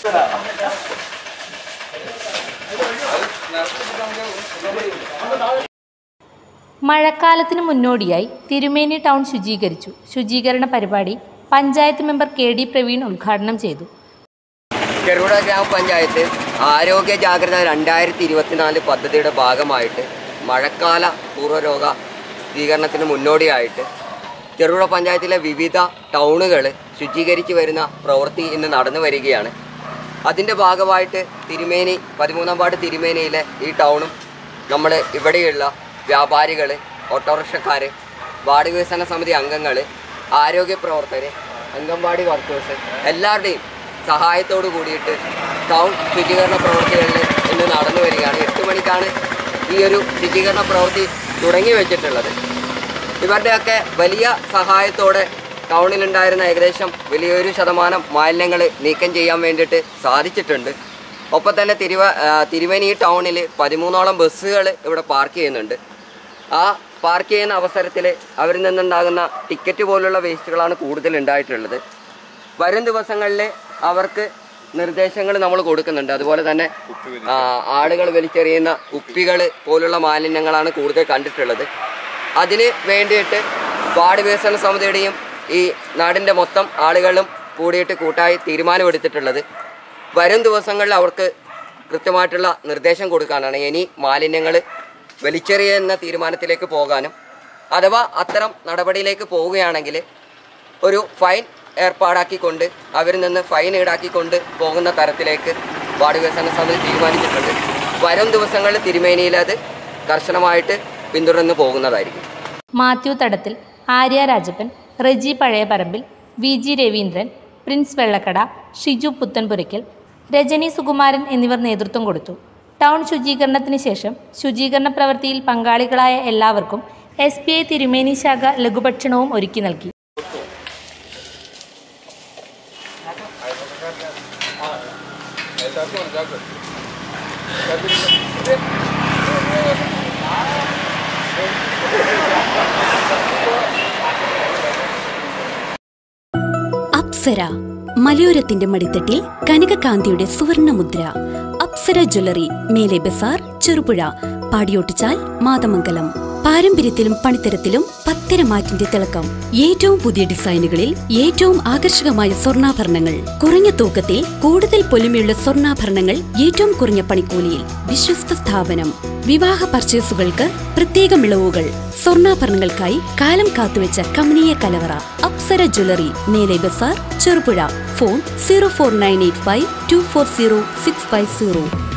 മഴക്കാലത്തിന് മുന്നോടിയായി തിരുമേനി ടൗൺ ശുചീകരിച്ചു. ശുചീകരണ പരിപാടി പഞ്ചായത്ത് മെമ്പർ KD പ്രവീൺ ഉദ്ഘാടനം ചെയ്തു. ചെറുപുഴ ഗ്രാമപഞ്ചായത്ത് ആരോഗ്യ ജാഗ്രത 2024 പദ്ധതിയുടെ ഭാഗമായിട്ട് മഴക്കാല പൂർവ്വരോഗ സ്ഥിരീകരണത്തിന് മുന്നോടിയായിട്ട് ചെറുപുഴ പഞ്ചായത്തിലെ വിവിധ ടൗണുകൾ ശുചീകരിച്ച് വരുന്ന പ്രവൃത്തി ഇന്ന് നടന്നു വരികയാണ്. അതിൻ്റെ ഭാഗമായിട്ട് തിരുമേനി 13-ാം വാർഡ് തിരുമേനിയിലെ ഈ ടൗണും നമ്മൾ ഇവിടെയുള്ള വ്യാപാരികൾ, ഓട്ടോറിക്ഷക്കാർ, വാർഡ് വികസന സമിതി അംഗങ്ങൾ, ആരോഗ്യ പ്രവർത്തകർ, അംഗൻവാടി വർക്കേഴ്സ് എല്ലാവരുടെയും സഹായത്തോടു കൂടിയിട്ട് ടൗൺ ശുചീകരണ പ്രവൃത്തികളിൽ ഇന്ന് നടന്നു വരികയാണ്. 8 മണിക്കാണ് ഈ ഒരു ശുചീകരണ പ്രവൃത്തി തുടങ്ങി വെച്ചിട്ടുള്ളത്. ഇവരുടെയൊക്കെ വലിയ സഹായത്തോടെ ടൗണിലുണ്ടായിരുന്ന ഏകദേശം വലിയൊരു ശതമാനം മാലിന്യങ്ങൾ നീക്കം ചെയ്യാൻ വേണ്ടിയിട്ട് സാധിച്ചിട്ടുണ്ട്. ഒപ്പം തന്നെ തിരുമേനി ടൗണിൽ 13ഓളം ബസ്സുകൾ ഇവിടെ പാർക്ക് ചെയ്യുന്നുണ്ട്. ആ പാർക്ക് ചെയ്യുന്ന അവസരത്തിൽ അവരിൽ നിന്നുണ്ടാകുന്ന ടിക്കറ്റ് പോലുള്ള വേസ്റ്റുകളാണ് കൂടുതൽ ഉണ്ടായിട്ടുള്ളത്. വരും ദിവസങ്ങളിൽ അവർക്ക് നിർദ്ദേശങ്ങൾ നമ്മൾ കൊടുക്കുന്നുണ്ട്. അതുപോലെ തന്നെ ആളുകൾ വലിച്ചെറിയുന്ന കുപ്പികൾ പോലുള്ള മാലിന്യങ്ങളാണ് കൂടുതൽ കണ്ടിട്ടുള്ളത്. അതിന് വേണ്ടിയിട്ട് വാർഡ് വികസന സമിതിയുടെയും ഈ നാടിൻ്റെ മൊത്തം ആളുകളും കൂടിയിട്ട് കൂട്ടായി തീരുമാനമെടുത്തിട്ടുള്ളത് വരും ദിവസങ്ങളിൽ അവർക്ക് കൃത്യമായിട്ടുള്ള നിർദ്ദേശം കൊടുക്കാനാണ്. ഇനി മാലിന്യങ്ങൾ വലിച്ചെറിയുന്ന തീരുമാനത്തിലേക്ക് പോകാനും അഥവാ അത്തരം നടപടിയിലേക്ക് പോവുകയാണെങ്കിൽ ഒരു ഫൈൻ ഏർപ്പാടാക്കിക്കൊണ്ട് അവരിൽ നിന്ന് ഫൈൻ ഈടാക്കിക്കൊണ്ട് പോകുന്ന തരത്തിലേക്ക് വാർഡ് വികസന സമിതി തീരുമാനിച്ചിട്ടുണ്ട്. വരും ദിവസങ്ങളിൽ തിരുമേനിയിൽ അത് കർശനമായിട്ട് പിന്തുടർന്ന് പോകുന്നതായിരിക്കും. മാത്യു തടത്തിൽ, ആര്യ രാജപ്പൻ, റെജി പഴയപറമ്പിൽ, VG രവീന്ദ്രൻ, പ്രിൻസ് വെള്ളക്കട, ഷിജു പുത്തൻപുരയ്ക്കൽ, രജനി സുകുമാരൻ എന്നിവർ നേതൃത്വം കൊടുത്തു. ടൗൺ ശുചീകരണത്തിന് ശേഷം ശുചീകരണ പ്രവൃത്തിയിൽ പങ്കാളികളായ എല്ലാവർക്കും SBI തിരുമേനി ശാഖ ലഘുഭക്ഷണവും ഒരുക്കി നൽകി. അപ്സര മലയോരത്തിന്റെ മടിത്തട്ടിൽ കനകകാന്തിയുടെ സുവർണമുദ്ര. അപ്സര ജ്വല്ലറി, മേലെ ബസാർ, ചെറുപുഴ, പാടിയോട്ടിച്ചാൽ, മാതമംഗലം. പാരമ്പര്യത്തിലും പണിത്തരത്തിലും പത്തരമാറ്റിന്റെ തിളക്കം. ഏറ്റവും പുതിയ ഡിസൈനുകളിൽ ഏറ്റവും ആകർഷകമായ സ്വർണ്ണാഭരണങ്ങൾ. കുറഞ്ഞ തൂക്കത്തിൽ കൂടുതൽ പൊലിമയുള്ള സ്വർണ്ണാഭരണങ്ങൾ ഏറ്റവും കുറഞ്ഞ പണിക്കൂലിയിൽ. വിശ്വസ്ത സ്ഥാപനം. വിവാഹ പർച്ചേസുകൾക്ക് പ്രത്യേക ഇളവുകൾ. സ്വർണ്ണാഭരണങ്ങൾക്കായി കാലം കാത്തുവെച്ച കമനീയ കലവറ. അപ്സര ജ്വല്ലറി, മേലെ ബസാർ, ചെറുപുഴ. ഫോൺ 04985 240 650.